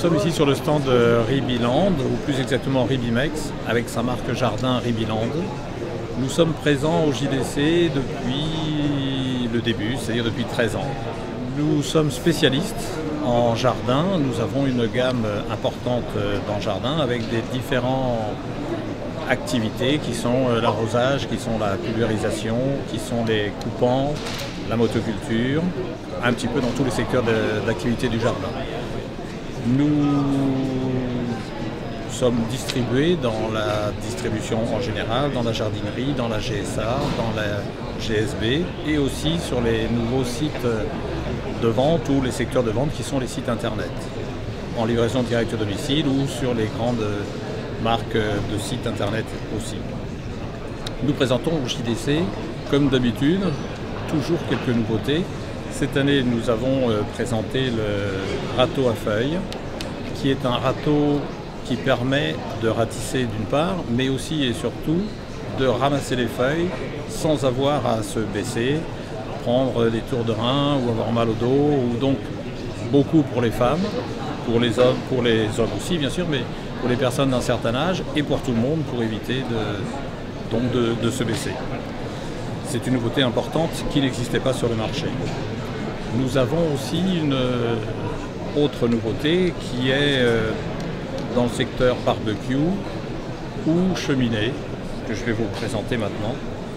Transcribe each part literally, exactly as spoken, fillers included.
sommes ici sur le stand de Ribiland, ou plus exactement Ribimex, avec sa marque Jardin Ribiland. Nous sommes présents au J D C depuis le début, c'est-à-dire depuis treize ans. Nous sommes spécialistes en jardin, nous avons une gamme importante dans le jardin avec des différentes activités qui sont l'arrosage, qui sont la pulvérisation, qui sont les coupants, la motoculture, un petit peu dans tous les secteurs d'activité du jardin. Nous sommes distribués dans la distribution en général, dans la jardinerie, dans la G S A, dans la G S B et aussi sur les nouveaux sites de vente ou les secteurs de vente qui sont les sites internet, en livraison directe au domicile ou sur les grandes marques de sites internet aussi. Nous présentons au J D C, comme d'habitude, toujours quelques nouveautés. Cette année, nous avons présenté le râteau à feuilles, qui est un râteau qui permet de ratisser d'une part, mais aussi et surtout de ramasser les feuilles sans avoir à se baisser, prendre des tours de rein ou avoir mal au dos, ou donc beaucoup pour les femmes, pour les hommes, pour les hommes aussi bien sûr, mais pour les personnes d'un certain âge et pour tout le monde pour éviter de, donc de, de se baisser. C'est une nouveauté importante qui n'existait pas sur le marché. Nous avons aussi une autre nouveauté qui est dans le secteur barbecue ou cheminée, que je vais vous présenter maintenant.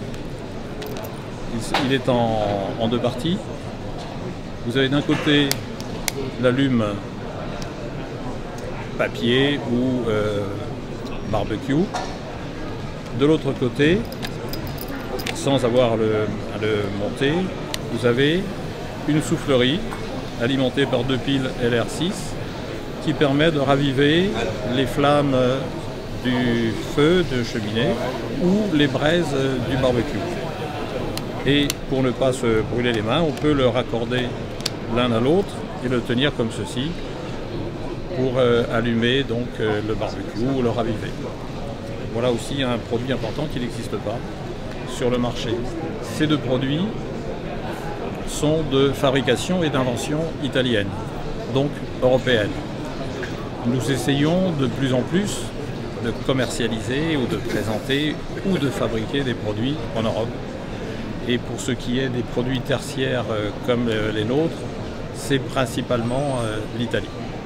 Il est en, en deux parties. Vous avez d'un côté l'allume papier ou euh, barbecue. De l'autre côté, sans avoir le, à le monter, vous avez une soufflerie alimentée par deux piles L R six qui permet de raviver les flammes du feu de cheminée ou les braises du barbecue. Et pour ne pas se brûler les mains, on peut le raccorder l'un à l'autre et le tenir comme ceci pour euh, allumer donc euh, le barbecue ou le raviver. Voilà aussi un produit important qui n'existe pas sur le marché. Ces deux produits sont de fabrication et d'invention italienne, donc européenne. Nous essayons de plus en plus de commercialiser ou de présenter ou de fabriquer des produits en Europe. Et pour ce qui est des produits tertiaires euh, comme euh, les nôtres, c'est principalement euh, l'Italie.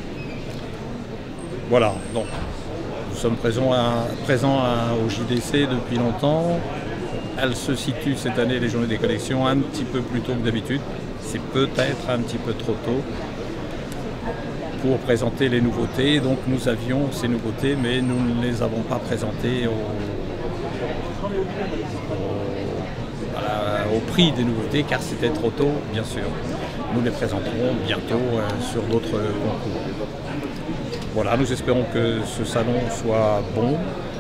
Voilà, donc nous sommes présents, à, présents à, au J D C depuis longtemps. Elle se situe cette année, les journées des collections, un petit peu plus tôt que d'habitude. C'est peut-être un petit peu trop tôt pour présenter les nouveautés. Donc nous avions ces nouveautés, mais nous ne les avons pas présentées au, au, voilà, au prix des nouveautés, car c'était trop tôt, bien sûr. Nous les présenterons bientôt euh, sur d'autres concours. Voilà, nous espérons que ce salon soit bon.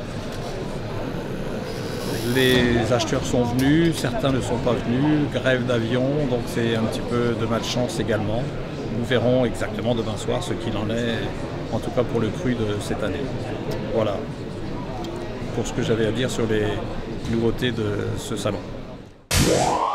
Les acheteurs sont venus, certains ne sont pas venus, grève d'avion, donc c'est un petit peu de malchance également. Nous verrons exactement demain soir ce qu'il en est, en tout cas pour le cru de cette année. Voilà, pour ce que j'avais à dire sur les nouveautés de ce salon.